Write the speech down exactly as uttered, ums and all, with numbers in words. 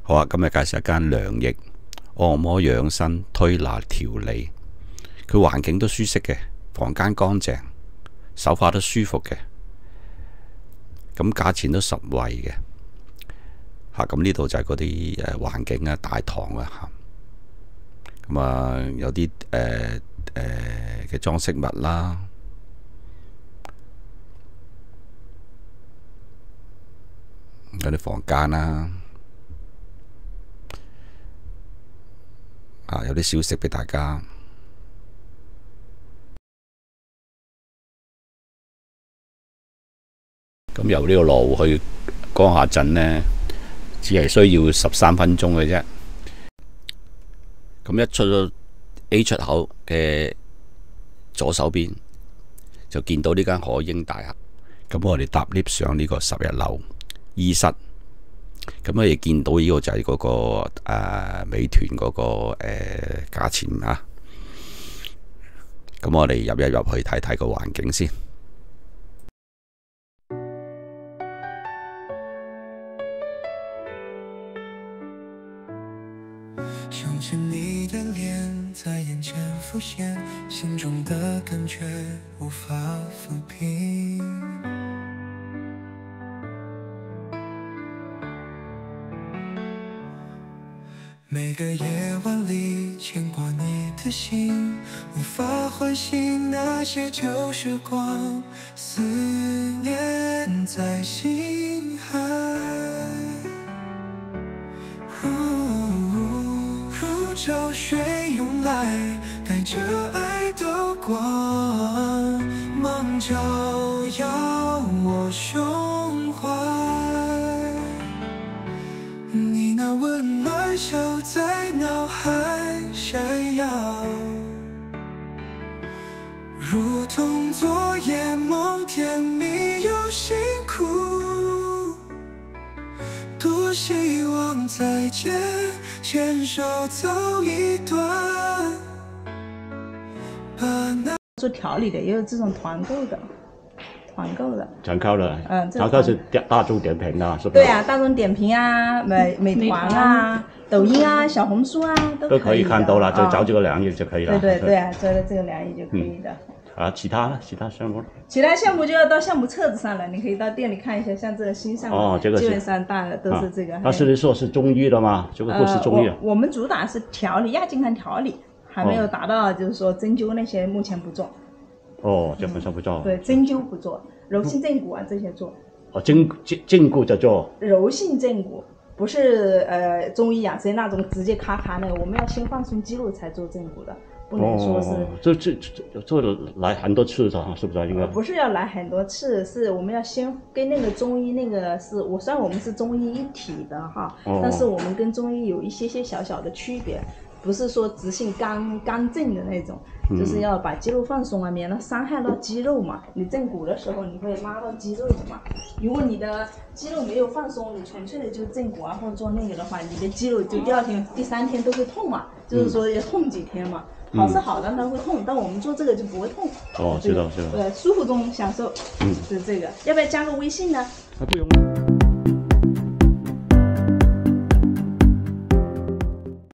好啊，今日介紹一間良益按摩養生推拿調理，佢環境都舒適嘅，房間乾淨，手法都舒服嘅，咁價錢都實惠嘅。嚇，咁呢度就係嗰啲誒環境啊，大堂啊嚇，咁啊有啲誒誒嘅裝飾物啦，有啲房間啦。啊，有啲小食俾大家。咁由呢個羅湖去江夏鎮呢，只係需要十三分鐘嘅啫。咁一出咗 A 出口嘅左手邊，就見到呢間海英大廈。咁我哋搭 lift 上呢個十一樓醫室。咁我哋見到呢個就係嗰、那個誒、呃、美團嗰、那個誒價、呃、錢啊。咁我哋入一入去睇睇個環境先。 想着你的臉在眼前浮現，心中的感覺無法撫平。每個夜晚裡牽掛你的心，無法喚醒那些舊時光，思念在心海。如潮水湧來，帶着愛的光芒照耀我胸懷。你那溫暖笑在腦海閃耀，如同昨夜夢，甜蜜又辛苦。多希望再見，牽手走一段。 做调理的，也有这种团购的，团购的。 团购的， 嗯， 团购是大众点评的，是吧？ 对啊，大众点评啊，美美团啊，抖音啊，小红书啊，都都可以看到了，就找这个良益就可以了。 对对对啊，找到这个良益就可以的。 啊，其他呢？其他项目？ 其他项目就要到项目册子上了，你可以到店里看一下，像这个新上哦，这个基本上大的都是这个。 那是你说是中医的吗？这个护士中医的。 我我们主打是调理，亚健康调理，还没有达到就是说针灸那些，目前不做。 哦，基本上不做。 对，针灸不做，柔性正骨啊这些做。 哦，筋筋筋骨在做。 柔性正骨不是呃中医养生那种直接咔咔那个，我们要先放松肌肉才做正骨的。不能说是， 哦、这这这做了来很多次的，是不是？应该、呃、 不是要来很多次，是我们要先跟那个中医那个是，我虽然我们是中医一体的哈，哦、但是我们跟中医有一些些小小的区别，不是说直性刚刚正的那种，嗯、就是要把肌肉放松啊，免得伤害到肌肉嘛。你正骨的时候，你会拉到肌肉的嘛。如果你的肌肉没有放松，你纯粹的就正骨啊或者做那个的话，你的肌肉就第二天、第三天都会痛嘛，就是说要痛几天嘛。好是好的，它会痛，但我们做这个就不会痛。 哦，知道知道。 对，舒服中享受。嗯，是这个。要不要加个微信呢？ 啊，不用。